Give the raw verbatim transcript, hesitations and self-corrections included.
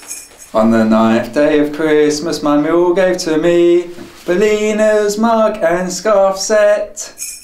On the ninth day of Christmas my mule gave to me Bellina's mug and scarf set.